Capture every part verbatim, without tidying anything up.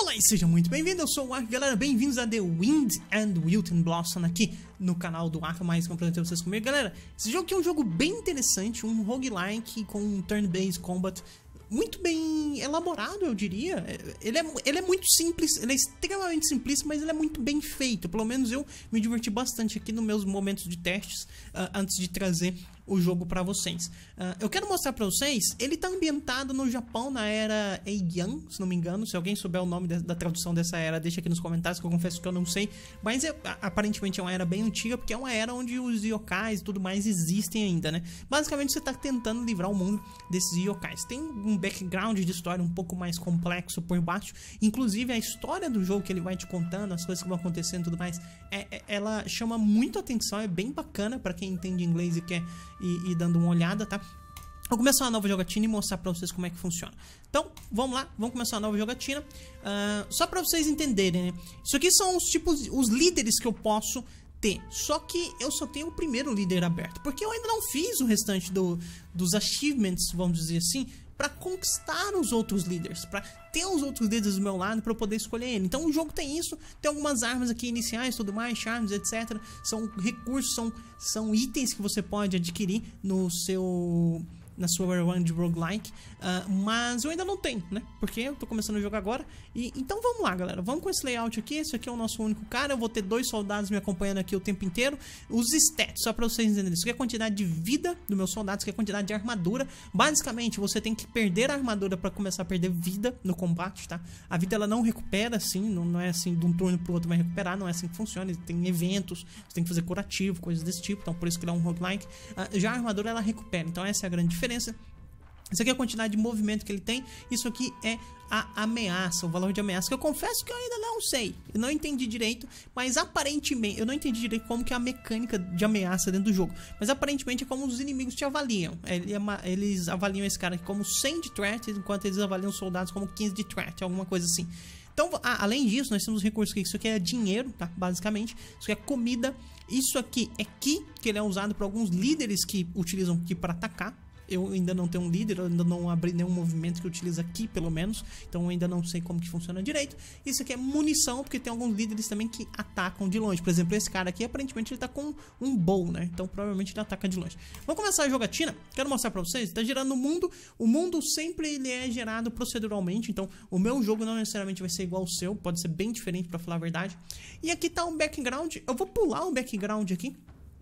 Olá e seja muito bem-vindo, eu sou o Ark, galera, bem-vindos a The Wind and Wilton Blossom aqui no canal do Ark, mais que eu apresentei vocês comigo. Galera, esse jogo aqui é um jogo bem interessante, um roguelike com um turn-based combat muito bem elaborado, eu diria. Ele é, ele é muito simples, ele é extremamente simplista, mas ele é muito bem feito. Pelo menos eu me diverti bastante aqui nos meus momentos de testes, uh, antes de trazer o jogo pra vocês. Uh, eu quero mostrar pra vocês, ele tá ambientado no Japão na era Heian, se não me engano. Se alguém souber o nome de, da tradução dessa era, deixa aqui nos comentários, que eu confesso que eu não sei. Mas é, aparentemente é uma era bem antiga, porque é uma era onde os yokais e tudo mais existem ainda, né? Basicamente você tá tentando livrar o mundo desses yokais. Tem um background de história um pouco mais complexo por baixo. Inclusive a história do jogo que ele vai te contando, as coisas que vão acontecendo e tudo mais, é, é, ela chama muito atenção, é bem bacana pra quem entende inglês e quer ir, ir dando uma olhada, tá? Vou começar uma nova jogatina e mostrar pra vocês como é que funciona. Então, vamos lá, vamos começar uma nova jogatina. Uh, só pra vocês entenderem, né? Isso aqui são os tipos, os líderes que eu posso ter. Só que eu só tenho o primeiro líder aberto, porque eu ainda não fiz o restante do, dos achievements, vamos dizer assim, para conquistar os outros líderes, para ter os outros líderes do meu lado para eu poder escolher ele. Então o jogo tem isso, tem algumas armas aqui iniciais, tudo mais, charmes, etcétera. São recursos, são, são itens que você pode adquirir no seu... na sua run de roguelike, uh, mas eu ainda não tenho, né? Porque eu tô começando a jogar agora. E então vamos lá, galera. Vamos com esse layout aqui. Esse aqui é o nosso único cara. Eu vou ter dois soldados me acompanhando aqui o tempo inteiro. Os stats, só pra vocês entenderem. Isso aqui é a quantidade de vida do meu soldado. Isso aqui é a quantidade de armadura. Basicamente, você tem que perder a armadura pra começar a perder vida no combate, tá? A vida ela não recupera assim, não, não é assim de um turno pro outro vai recuperar. Não é assim que funciona. Tem eventos, você tem que fazer curativo, coisas desse tipo. Então por isso que ele é um roguelike. Uh, já a armadura ela recupera. Então essa é a grande diferença. Isso aqui é a quantidade de movimento que ele tem. Isso aqui é a ameaça, o valor de ameaça, que eu confesso que eu ainda não sei, eu não entendi direito, mas aparentemente, eu não entendi direito como que é a mecânica de ameaça dentro do jogo, mas aparentemente é como os inimigos te avaliam. Eles avaliam esse cara aqui como cem de threat, enquanto eles avaliam os soldados como quinze de threat, alguma coisa assim. Então, além disso, nós temos recursos aqui. Isso aqui é dinheiro, tá? Basicamente. Isso aqui é comida. Isso aqui é Ki, que ele é usado por alguns líderes que utilizam Ki para atacar. Eu ainda não tenho um líder, eu ainda não abri nenhum movimento que utiliza aqui, pelo menos. Então eu ainda não sei como que funciona direito. Isso aqui é munição, porque tem alguns líderes também que atacam de longe. Por exemplo, esse cara aqui, aparentemente ele tá com um bow, né? Então provavelmente ele ataca de longe. Vamos começar a jogatina. Quero mostrar pra vocês. Tá girando o mundo. O mundo sempre ele é gerado proceduralmente. Então o meu jogo não necessariamente vai ser igual ao seu. Pode ser bem diferente, pra falar a verdade. E aqui tá um background. Eu vou pular o background aqui.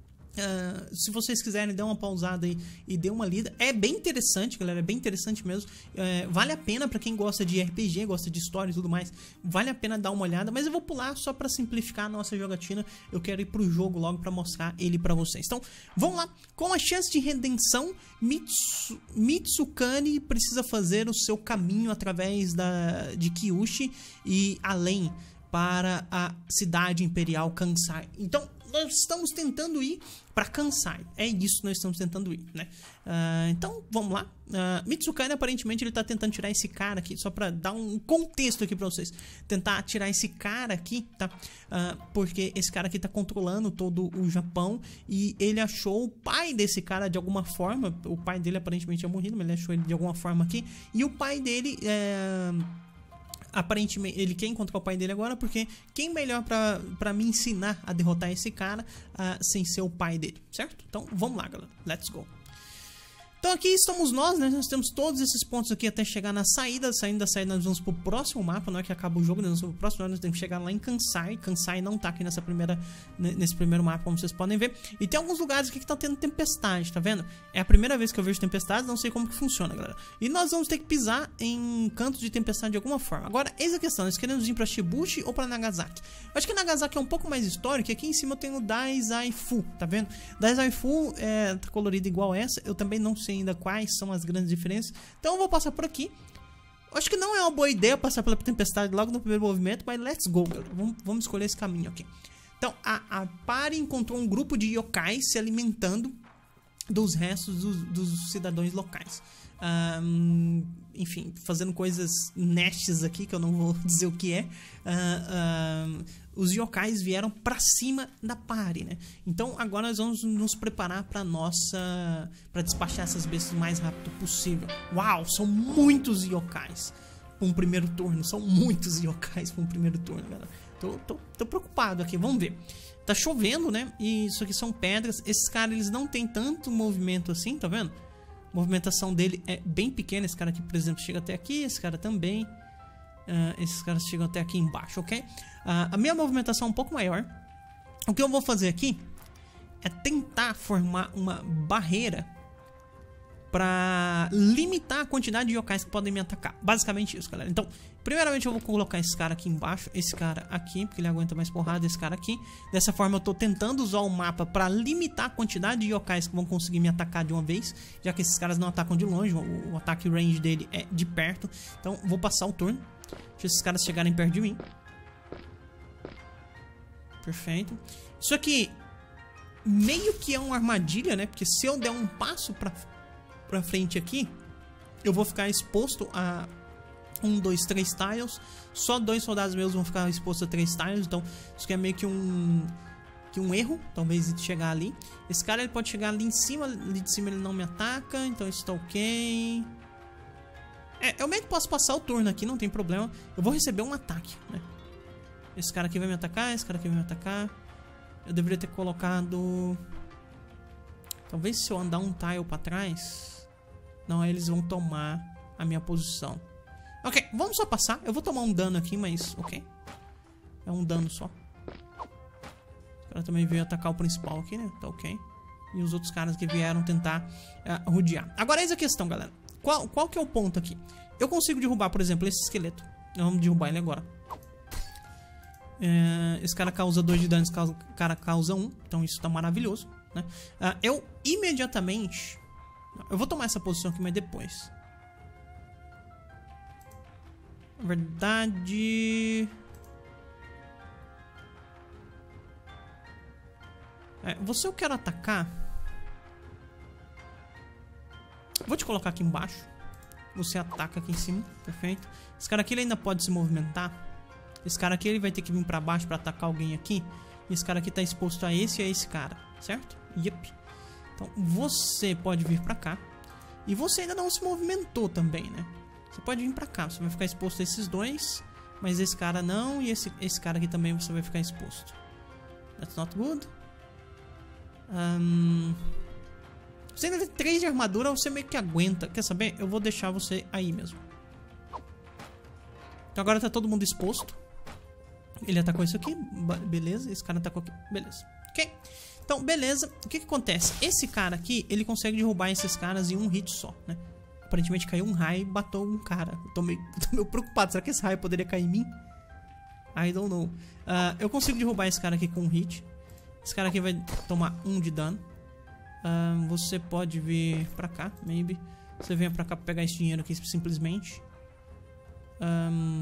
Uh, se vocês quiserem, dê uma pausada aí e dê uma lida. É bem interessante, galera, é bem interessante mesmo. uh, Vale a pena pra quem gosta de R P G, gosta de história e tudo mais. Vale a pena dar uma olhada, mas eu vou pular só pra simplificar a nossa jogatina. Eu quero ir pro jogo logo pra mostrar ele pra vocês. Então, vamos lá. Com a chance de redenção, Mitsu, Mitsukane precisa fazer o seu caminho através da, de Kyushu e além para a cidade imperial Kansai. Então nós estamos tentando ir para Kansai. É isso que nós estamos tentando ir, né? Uh, então, vamos lá. Uh, Mitsukane, aparentemente, ele tá tentando tirar esse cara aqui, só para dar um contexto aqui para vocês. Tentar tirar esse cara aqui, tá? Uh, porque esse cara aqui tá controlando todo o Japão e ele achou o pai desse cara de alguma forma. O pai dele aparentemente tinha morrido, mas ele achou ele de alguma forma aqui. E o pai dele é... aparentemente, ele quer encontrar o pai dele agora, porque quem melhor pra, pra me ensinar a derrotar esse cara uh, sem ser o pai dele, certo? Então, vamos lá, galera. Let's go. Então aqui estamos nós, né? Nós temos todos esses pontos aqui até chegar na saída. Saindo da saída nós vamos pro próximo mapa. Não é que acaba o jogo, nós vamos pro próximo. Nós temos que chegar lá em Kansai. Kansai não tá aqui nessa primeira, nesse primeiro mapa, como vocês podem ver. E tem alguns lugares aqui que tá tendo tempestade, tá vendo? É a primeira vez que eu vejo tempestade, não sei como que funciona, galera. E nós vamos ter que pisar em cantos de tempestade de alguma forma. Agora, eis a questão, nós queremos ir pra Shibuya ou pra Nagasaki? Eu acho que Nagasaki é um pouco mais histórico. Aqui em cima eu tenho o Dazaifu, tá vendo? Dazaifu é, tá colorido igual essa. Eu também não sei ainda quais são as grandes diferenças. Então eu vou passar por aqui. Acho que não é uma boa ideia passar pela tempestade logo no primeiro movimento, mas let's go, galera. Vamos, vamos escolher esse caminho aqui. Então a, a Pari encontrou um grupo de yokais se alimentando dos restos dos, dos cidadãos locais. Um, enfim, fazendo coisas nasties aqui, que eu não vou dizer o que é. Uh, uh, os yokais vieram pra cima da party, né? Então agora nós vamos nos preparar pra nossa... pra despachar essas bestas o mais rápido possível. Uau, são muitos yokais. pra um primeiro turno. São muitos yokais pra um primeiro turno, galera. Tô, tô, tô preocupado aqui, vamos ver. Tá chovendo, né? E isso aqui são pedras. Esses caras, eles não tem tanto movimento assim, tá vendo? A movimentação dele é bem pequena. Esse cara aqui, por exemplo, chega até aqui. Esse cara também. Uh, esses caras chegam até aqui embaixo, ok? Uh, a minha movimentação é um pouco maior. O que eu vou fazer aqui é tentar formar uma barreira pra limitar a quantidade de yokais que podem me atacar. Basicamente isso, galera. Então, primeiramente eu vou colocar esse cara aqui embaixo, esse cara aqui, porque ele aguenta mais porrada, esse cara aqui. Dessa forma eu tô tentando usar o mapa pra limitar a quantidade de yokais que vão conseguir me atacar de uma vez, já que esses caras não atacam de longe, o, o ataque range dele é de perto. Então, vou passar o turno. Deixa esses caras chegarem perto de mim. Perfeito. Isso aqui meio que é uma armadilha, né? Porque se eu der um passo pra, pra frente aqui, eu vou ficar exposto a um, dois, três tiles. Só dois soldados meus vão ficar expostos a três tiles. Então, isso aqui é meio que um, que um erro. Talvez chegar ali. Esse cara ele pode chegar ali em cima. Ali de cima ele não me ataca. Então isso tá ok. É, eu meio que posso passar o turno aqui, não tem problema. Eu vou receber um ataque, né? Esse cara aqui vai me atacar, esse cara aqui vai me atacar. Eu deveria ter colocado... Talvez se eu andar um tile pra trás... Não, aí eles vão tomar a minha posição. Ok, vamos só passar. Eu vou tomar um dano aqui, mas ok. É um dano só. O cara também veio atacar o principal aqui, né? Tá ok. E os outros caras que vieram tentar uh, rodear. Agora eis a questão, galera. Qual, qual que é o ponto aqui? Eu consigo derrubar, por exemplo, esse esqueleto. Vamos derrubar ele agora. É, esse cara causa dois de dano, esse cara causa um. Então isso tá maravilhoso, né? Uh, eu imediatamente... Eu vou tomar essa posição aqui, mas depois. Na verdade... É, você eu quero atacar... Vou te colocar aqui embaixo. Você ataca aqui em cima, perfeito. Esse cara aqui ele ainda pode se movimentar. Esse cara aqui ele vai ter que vir pra baixo pra atacar alguém aqui. E esse cara aqui tá exposto a esse e a esse cara, certo? Yep. Então você pode vir pra cá. E você ainda não se movimentou também, né? Você pode vir pra cá, você vai ficar exposto a esses dois. Mas esse cara não, e esse, esse cara aqui também você vai ficar exposto. That's not good. Um... Você ainda tem três de armadura, você meio que aguenta. Quer saber? Eu vou deixar você aí mesmo. Então agora tá todo mundo exposto. Ele atacou isso aqui, beleza. Esse cara atacou aqui, beleza. Ok? Então, beleza. O que que acontece? Esse cara aqui, ele consegue derrubar esses caras em um hit só, né? Aparentemente caiu um raio e bateu um cara. Eu tô meio, tô meio preocupado. Será que esse raio poderia cair em mim? I don't know. Uh, eu consigo derrubar esse cara aqui com um hit. Esse cara aqui vai tomar um de dano. Uh, você pode vir pra cá, maybe. Você vem pra cá pra pegar esse dinheiro aqui simplesmente. Um,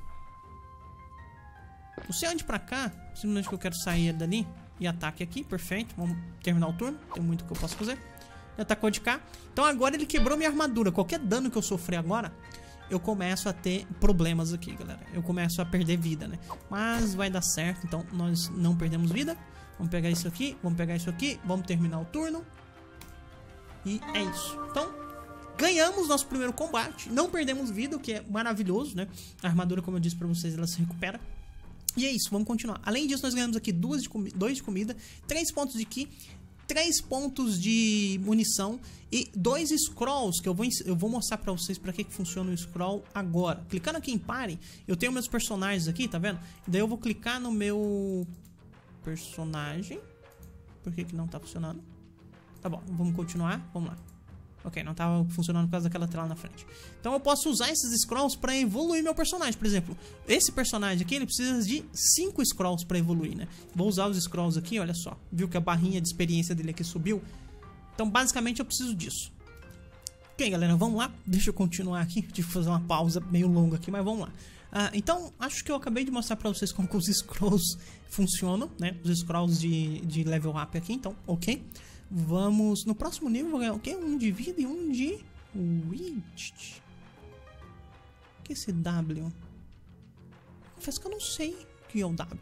você ande pra cá, simplesmente que eu quero sair dali. E ataque aqui, perfeito. Vamos terminar o turno, tem muito que eu posso fazer. Ele atacou de cá. Então agora ele quebrou minha armadura. Qualquer dano que eu sofrer agora, eu começo a ter problemas aqui, galera. Eu começo a perder vida, né? Mas vai dar certo, então nós não perdemos vida. Vamos pegar isso aqui, vamos pegar isso aqui, vamos terminar o turno. E é isso. Então, ganhamos nosso primeiro combate. Não perdemos vida, o que é maravilhoso, né? A armadura, como eu disse pra vocês, ela se recupera. E é isso, vamos continuar. Além disso, nós ganhamos aqui duas de dois de comida, três pontos de ki, três pontos de munição e dois scrolls, que eu vou, eu vou mostrar pra vocês pra que, que funciona o scroll agora. Clicando aqui em pare, eu tenho meus personagens aqui, tá vendo? Daí eu vou clicar no meu... personagem. Por que que não tá funcionando? Tá bom, vamos continuar, vamos lá. Ok, não tava funcionando por causa daquela tela na frente. Então eu posso usar esses scrolls pra evoluir meu personagem. Por exemplo, esse personagem aqui, ele precisa de cinco scrolls pra evoluir, né? Vou usar os scrolls aqui, olha só. Viu que a barrinha de experiência dele aqui subiu? Então basicamente eu preciso disso. Ok, galera, vamos lá. Deixa eu continuar aqui. Tive que fazer uma pausa meio longa aqui, mas vamos lá. Uh, então, acho que eu acabei de mostrar pra vocês como que os scrolls funcionam, né? Os scrolls de, de level up aqui, então, ok. Vamos, no próximo nível, vou ganhar o quê? Um de vida e um de... Widget. O que é esse W? Confesso que eu não sei o que é o W.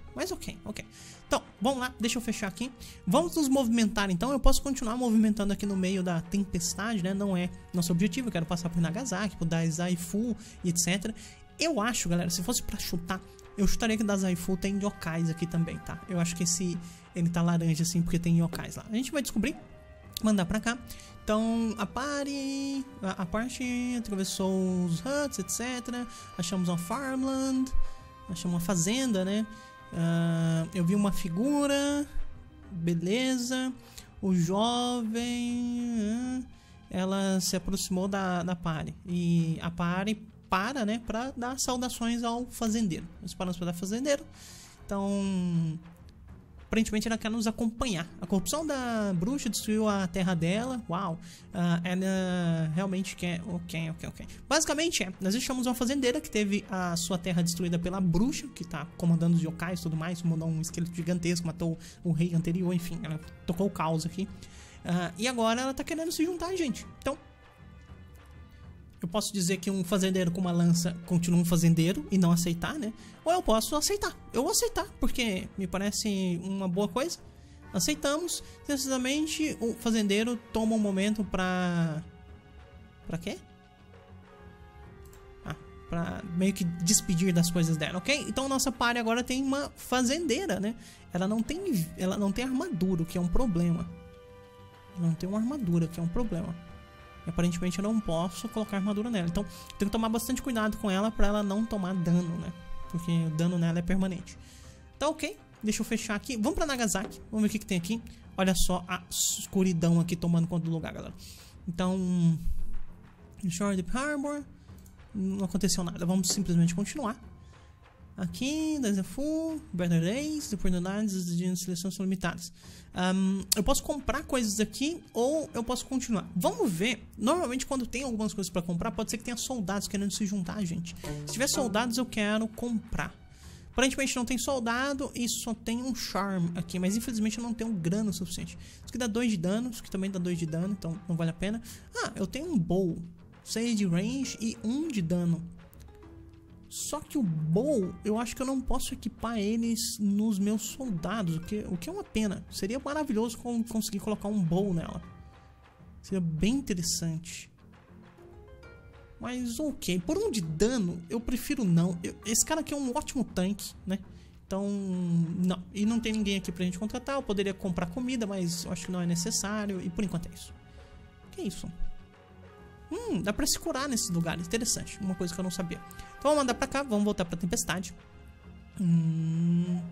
Mas ok, ok. Então, vamos lá, deixa eu fechar aqui. Vamos nos movimentar então. Eu posso continuar movimentando aqui no meio da tempestade, né? Não é nosso objetivo, eu quero passar por Nagasaki, por Dazaifu e etcétera. Eu acho, galera, se fosse pra chutar, eu chutaria que Dazaifu tem yokais aqui também, tá? Eu acho que esse, ele tá laranja assim porque tem yokais lá. A gente vai descobrir, mandar pra cá. Então, a party, a, a parte atravessou os huts, etcétera. Achamos uma farmland, achamos uma fazenda, né? Uh, eu vi uma figura, beleza. O jovem, uh, ela se aproximou da, da party. E a party para, né, pra dar saudações ao fazendeiro. Nós paramos para dar fazendeiro. Então, aparentemente ela quer nos acompanhar. A corrupção da bruxa destruiu a terra dela. Uau. Uh, ela realmente quer... Ok, ok, ok. Basicamente é, nós deixamos uma fazendeira que teve a sua terra destruída pela bruxa, que tá comandando os yokais e tudo mais, mandou um esqueleto gigantesco, matou o rei anterior, enfim, ela tocou o caos aqui. Uh, e agora ela tá querendo se juntar a gente. Então, eu posso dizer que um fazendeiro com uma lança continua um fazendeiro e não aceitar, né? Ou eu posso aceitar. Eu vou aceitar, porque me parece uma boa coisa. Aceitamos. Precisamente o fazendeiro toma um momento pra... Pra quê? Ah, pra meio que despedir das coisas dela, ok? Então nossa party agora tem uma fazendeira, né? Ela não tem, ela não tem armadura, o que é um problema. Não tem uma armadura, que é um problema. E aparentemente eu não posso colocar armadura nela. Então tenho que tomar bastante cuidado com ela pra ela não tomar dano, né? Porque o dano nela é permanente. Tá ok, deixa eu fechar aqui. Vamos pra Nagasaki, vamos ver o que, que tem aqui. Olha só a escuridão aqui tomando conta do lugar, galera. Então, Shore Deep Harbor, não aconteceu nada. Vamos simplesmente continuar. Aqui, Dazaifu, Better Days, oportunidades de seleção são limitadas. Um, eu posso comprar coisas aqui ou eu posso continuar. Vamos ver. Normalmente quando tem algumas coisas pra comprar, pode ser que tenha soldados querendo se juntar a gente. Se tiver soldados, eu quero comprar. Aparentemente não tem soldado e só tem um charm aqui, mas infelizmente eu não tenho grana o suficiente. Isso aqui dá dois de dano, isso aqui também dá dois de dano, então não vale a pena. Ah, eu tenho um bow, seis de range e um de dano. Só que o bow, eu acho que eu não posso equipar eles nos meus soldados, o que, o que é uma pena. Seria maravilhoso conseguir colocar um bow nela. Seria bem interessante. Mas ok, por um de dano, eu prefiro não. Eu, esse cara aqui é um ótimo tanque, né? Então, não. E não tem ninguém aqui pra gente contratar. Eu poderia comprar comida, mas eu acho que não é necessário. E por enquanto é isso. Que é isso? Hum, dá pra se curar nesses lugares. Interessante, uma coisa que eu não sabia. Então vamos mandar pra cá, vamos voltar pra tempestade. Hum...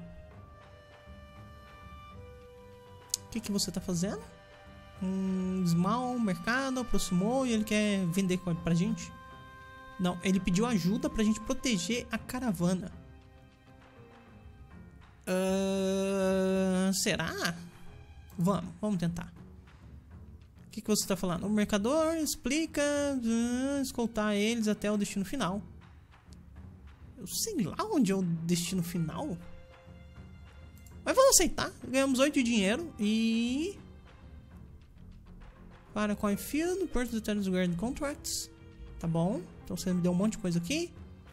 O que que você tá fazendo? Um small, mercado, aproximou e ele quer vender pra gente. Não, ele pediu ajuda pra gente proteger a caravana. Uh, será? Vamos, vamos tentar. O que que você tá falando? O mercador explica uh, escoltar eles até o destino final. Eu sei lá onde é o destino final. Mas vamos aceitar. Ganhamos oito de dinheiro e... Para Coinfield, Purchase the Tennis Guard Contracts. Tá bom. Então você me deu um monte de coisa aqui.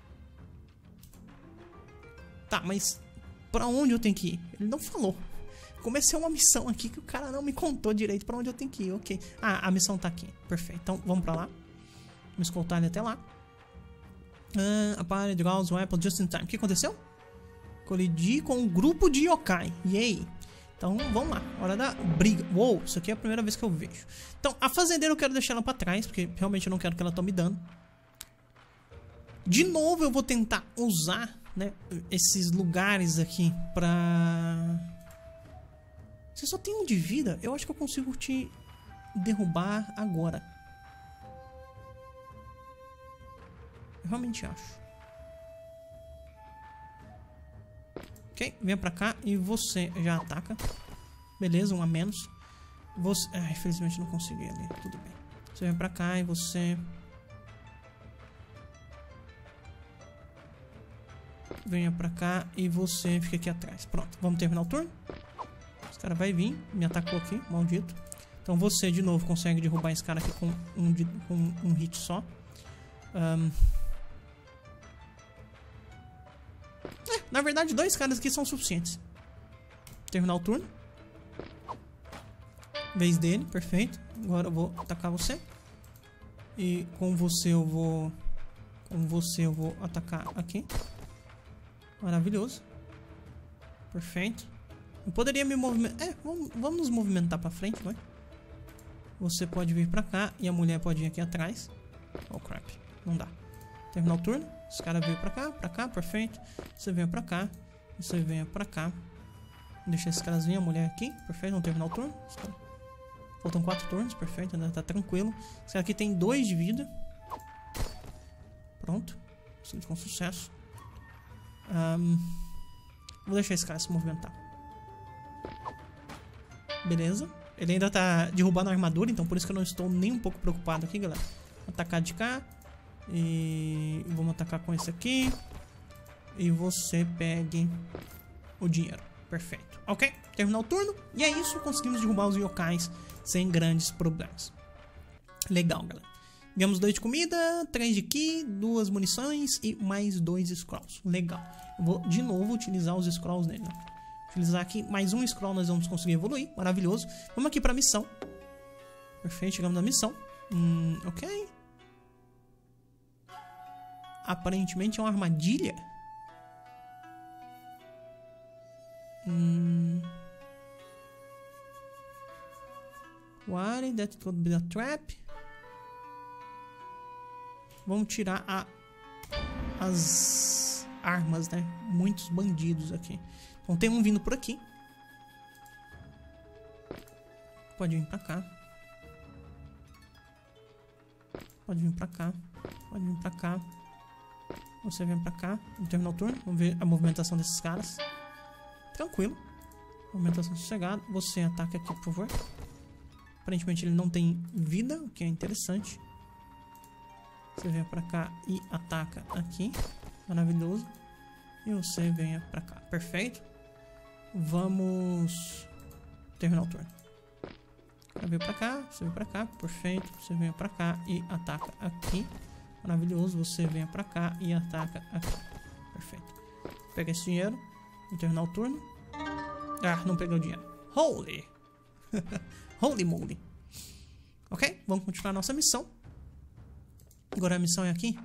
Tá, mas pra onde eu tenho que ir? Ele não falou. Comecei uma missão aqui que o cara não me contou direito pra onde eu tenho que ir. Ok. Ah, a missão tá aqui. Perfeito. Então vamos pra lá. Vamos escoltar ele até lá. Uh, a party draws weapons just in time. O que aconteceu? Colidi com um grupo de yokai. Yay. Então vamos lá, hora da briga. Uou, isso aqui é a primeira vez que eu vejo. Então a fazendeira eu quero deixar ela pra trás, porque realmente eu não quero que ela tome dano. De novo eu vou tentar usar, né, esses lugares aqui pra... Você só tem um de vida? Eu acho que eu consigo te derrubar agora. Eu realmente acho. Ok, venha pra cá e você já ataca. Beleza, um a menos. Você... Ah, infelizmente não consegui ali, tudo bem. Você vem pra cá e você... Venha pra cá e você fica aqui atrás. Pronto, vamos terminar o turno. Esse cara vai vir, me atacou aqui, maldito. Então você de novo consegue derrubar esse cara aqui com um, de... com um hit só. Um... Na verdade, dois caras aqui são suficientes. Terminar o turno. Vez dele, perfeito. Agora eu vou atacar você. E com você eu vou... Com você eu vou atacar aqui. Maravilhoso. Perfeito. Eu poderia me movimentar... É, vamos, vamos nos movimentar pra frente, vai. Você pode vir pra cá e a mulher pode vir aqui atrás. Oh, crap. Não dá. Terminar o turno. Os caras veio pra cá, pra cá, perfeito. Você vem pra cá. Você vem pra cá. Deixa esses caras virem, a mulher aqui. Perfeito, vamos terminar o turno. Faltam quatro turnos, perfeito, ainda tá tranquilo. Esse cara aqui tem dois de vida. Pronto. Com sucesso. Um, vou deixar esse cara se movimentar. Beleza. Ele ainda tá derrubando a armadura, então por isso que eu não estou nem um pouco preocupado aqui, galera. Vou atacar de cá. E vamos atacar com esse aqui. E você pegue o dinheiro. Perfeito. Ok, terminou o turno. E é isso, conseguimos derrubar os yokais sem grandes problemas. Legal, galera. Ganhamos dois de comida, três de ki, duas munições e mais dois scrolls. Legal. Eu vou de novo utilizar os scrolls nele, né? Utilizar aqui mais um scroll, nós vamos conseguir evoluir. Maravilhoso. Vamos aqui pra missão. Perfeito, chegamos na missão. Hum, ok. Aparentemente é uma armadilha. Hum. What? That could be a trap. Vamos tirar a, as armas, né? Muitos bandidos aqui. Então tem um vindo por aqui. Pode vir pra cá. Pode vir pra cá. Pode vir pra cá. Você vem pra cá. Vamos terminar o turno. Vamos ver a movimentação desses caras. Tranquilo. Movimentação sossegada. Você ataca aqui, por favor. Aparentemente ele não tem vida, o que é interessante. Você vem pra cá e ataca aqui. Maravilhoso. E você venha pra cá. Perfeito. Vamos terminar o turno. Você vem pra cá, você vem pra cá. Perfeito. Você vem pra cá e ataca aqui. Maravilhoso. Você vem pra cá e ataca aqui. Perfeito. Pega esse dinheiro. Vou terminar o turno. Ah, não peguei o dinheiro. Holy! Holy moly. Ok, vamos continuar a nossa missão. Agora a missão é aqui.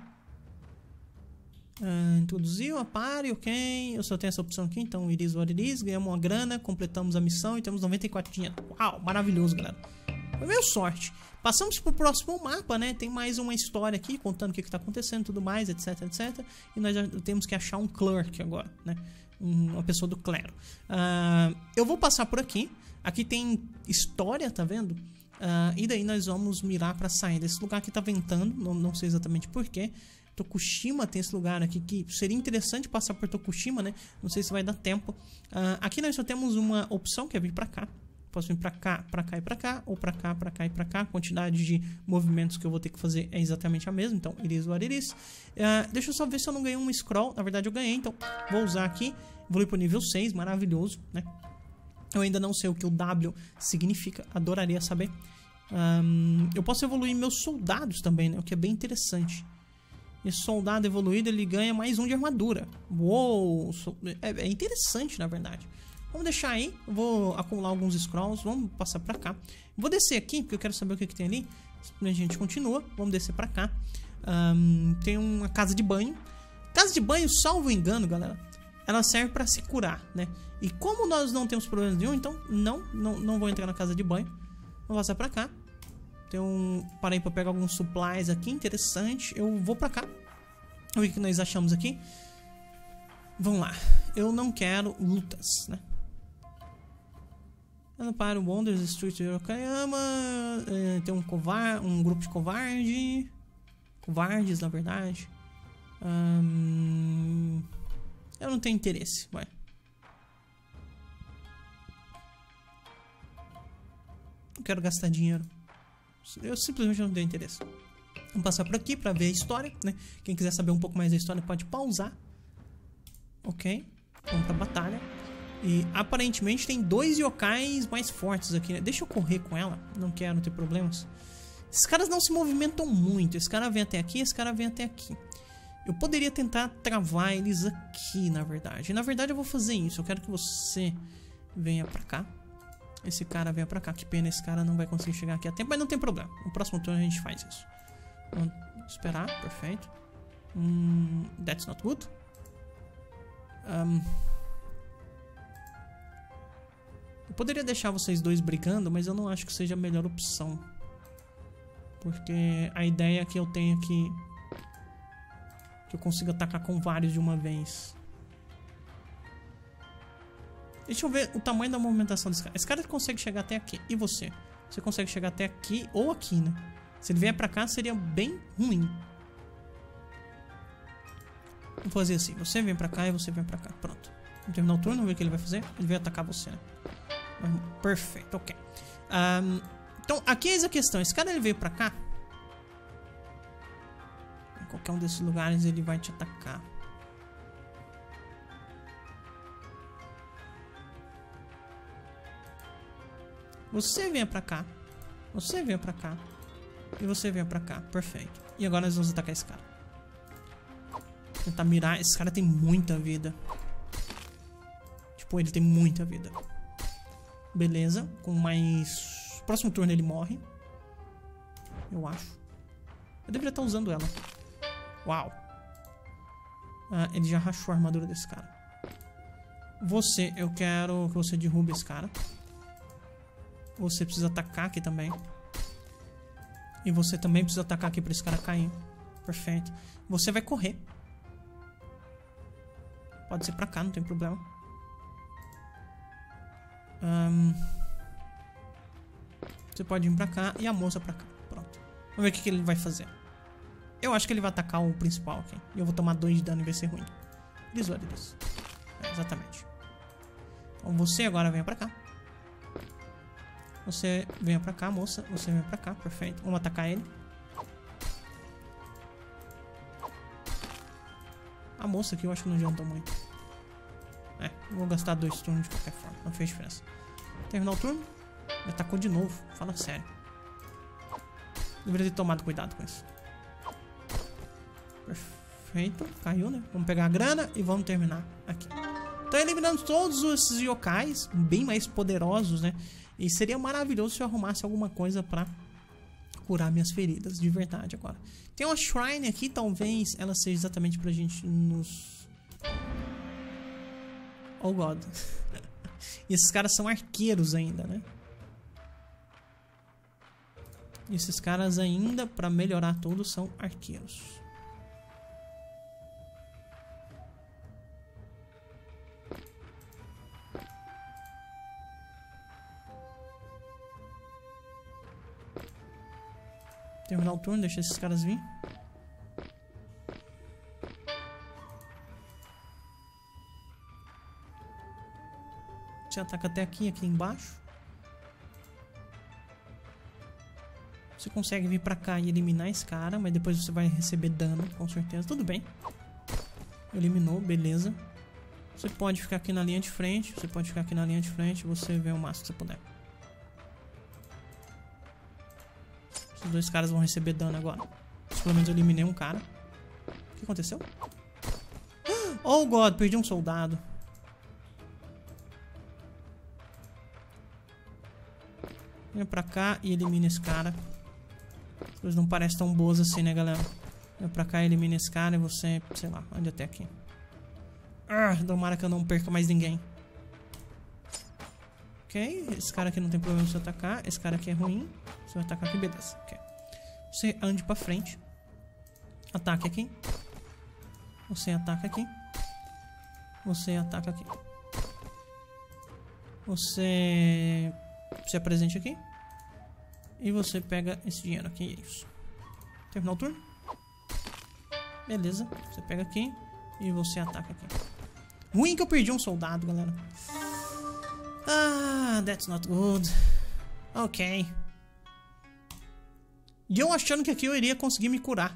Uh, introduziu a pare, ok. Eu só tenho essa opção aqui, então it is what it is. Ganhamos uma grana, completamos a missão e temos noventa e quatro dinheiro. Uau, maravilhoso, galera. Foi meio sorte. Passamos pro próximo mapa, né? Tem mais uma história aqui, contando o que, que tá acontecendo e tudo mais, etc, etc. E nós já temos que achar um clerk agora, né? Um, uma pessoa do clero. Uh, eu vou passar por aqui. Aqui tem história, tá vendo? Uh, e daí nós vamos mirar pra sair desse lugar. Aqui tá ventando, não, não sei exatamente porquê. Tokushima tem esse lugar aqui que seria interessante passar por Tokushima, né? Não sei se vai dar tempo. Uh, aqui nós só temos uma opção que é vir pra cá. Posso vir pra cá, pra cá e pra cá, ou pra cá, pra cá e pra cá. A quantidade de movimentos que eu vou ter que fazer é exatamente a mesma, então it is what it is. Uh, deixa eu só ver se eu não ganhei um scroll. Na verdade eu ganhei, então vou usar aqui. Evoluir pro nível seis, maravilhoso, né? Eu ainda não sei o que o W significa, adoraria saber. Um, eu posso evoluir meus soldados também, né? O que é bem interessante. Esse soldado evoluído, ele ganha mais um de armadura. Uou! É, é interessante, na verdade. Vamos deixar aí. Eu vou acumular alguns scrolls. Vamos passar pra cá. Vou descer aqui, porque eu quero saber o que, que tem ali. A gente continua. Vamos descer pra cá. Um, tem uma casa de banho. Casa de banho, salvo engano, galera, ela serve pra se curar, né? E como nós não temos problema nenhum, então não, não, não vou entrar na casa de banho. Vou passar pra cá. Tem um... Parei pra pegar alguns supplies aqui, interessante. Eu vou pra cá. O que nós achamos aqui? Vamos lá. Eu não quero lutas, né? Para o Wonders Street de Okayama. É, tem um covar... um grupo de covarde. Covardes, na verdade. Hum... Eu não tenho interesse, vai. Não quero gastar dinheiro. Eu simplesmente não tenho interesse. Vamos passar por aqui pra ver a história, né? Quem quiser saber um pouco mais da história pode pausar. Ok. Vamos pra batalha. E aparentemente tem dois yokais mais fortes aqui, né? Deixa eu correr com ela. Não quero ter problemas. Esses caras não se movimentam muito. Esse cara vem até aqui, esse cara vem até aqui. Eu poderia tentar travar eles aqui, na verdade. Na verdade, eu vou fazer isso. Eu quero que você venha pra cá. Esse cara venha pra cá. Que pena, esse cara não vai conseguir chegar aqui a tempo, mas não tem problema. No próximo turno a gente faz isso. Vamos esperar, perfeito. Hum, that's not good. Um, eu poderia deixar vocês dois brigando, mas eu não acho que seja a melhor opção. Porque a ideia que eu tenho aqui... que eu consigo atacar com vários de uma vez. Deixa eu ver o tamanho da movimentação desse cara. Esse cara consegue chegar até aqui. E você? Você consegue chegar até aqui ou aqui, né? Se ele vier pra cá, seria bem ruim. Vou fazer assim. Você vem pra cá e você vem pra cá. Pronto. Vamos terminar o turno, vamos ver o que ele vai fazer. Ele vai atacar você, né? Perfeito, ok. Um, então, aqui é a questão. Esse cara, ele veio pra cá. Em qualquer um desses lugares, ele vai te atacar. Você vem pra cá. Você vem pra cá. E você vem pra cá. Perfeito. E agora nós vamos atacar esse cara. Tentar mirar. Esse cara tem muita vida. Tipo, ele tem muita vida. Beleza. Com mais... próximo turno ele morre. Eu acho. Eu deveria estar usando ela. Uau. Ah, ele já rachou a armadura desse cara. Você, eu quero que você derrube esse cara. Você precisa atacar aqui também. E você também precisa atacar aqui pra esse cara cair. Perfeito. Você vai correr. Pode ser pra cá, não tem problema. Um, você pode vir pra cá e a moça pra cá. Pronto. Vamos ver o que, que ele vai fazer. Eu acho que ele vai atacar o principal aqui. E eu vou tomar dois de dano e vai ser ruim. Visualiza isso. É, exatamente. Então você agora venha pra cá. Você venha pra cá, moça. Você venha pra cá, perfeito. Vamos atacar ele. A moça aqui eu acho que não adiantou muito. É, vou gastar dois turnos de qualquer forma. Não fez diferença. Terminar o turno. Me atacou de novo. Fala sério. Deveria ter tomado cuidado com isso. Perfeito. Caiu, né? Vamos pegar a grana e vamos terminar aqui. Então eliminando todos esses yokais. Bem mais poderosos, né? E seria maravilhoso se eu arrumasse alguma coisa pra curar minhas feridas, de verdade agora. Tem uma shrine aqui, talvez ela seja exatamente pra gente nos... Oh God. E esses caras são arqueiros ainda, né? E esses caras ainda, pra melhorar tudo, são arqueiros. Terminar o turno, deixa esses caras vir. Você ataca até aqui, aqui embaixo. Você consegue vir pra cá e eliminar esse cara, mas depois você vai receber dano, com certeza. Tudo bem. Eliminou, beleza. Você pode ficar aqui na linha de frente. Você pode ficar aqui na linha de frente. Você vê o máximo que você puder. Os dois caras vão receber dano agora. Pelo menos eu eliminei um cara. O que aconteceu? Oh God, perdi um soldado. Venha pra cá e elimina esse cara. As coisas não parecem tão boas assim, né, galera? Venha pra cá e elimina esse cara e você, sei lá, ande até aqui. Ah, tomara que eu não perca mais ninguém. Ok, esse cara aqui não tem problema de você atacar. Esse cara aqui é ruim. Você vai atacar aqui, beleza. Okay. Você ande pra frente. Ataque aqui. Você ataca aqui. Você ataca aqui. Você se apresente aqui. E você pega esse dinheiro aqui. É isso. Terminar o turno. Beleza. Você pega aqui. E você ataca aqui. Ruim que eu perdi um soldado, galera. Ah, that's not good. Ok. E eu achando que aqui eu iria conseguir me curar.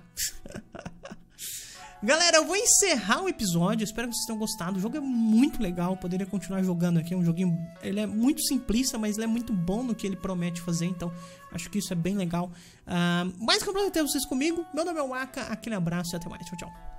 Galera, eu vou encerrar o episódio. Espero que vocês tenham gostado. O jogo é muito legal. Eu poderia continuar jogando aqui. É um joguinho... ele é muito simplista, mas ele é muito bom no que ele promete fazer. Então, acho que isso é bem legal. Uh, mais que eu ter vocês comigo. Meu nome é Waka. Aquele abraço e até mais. Tchau, tchau.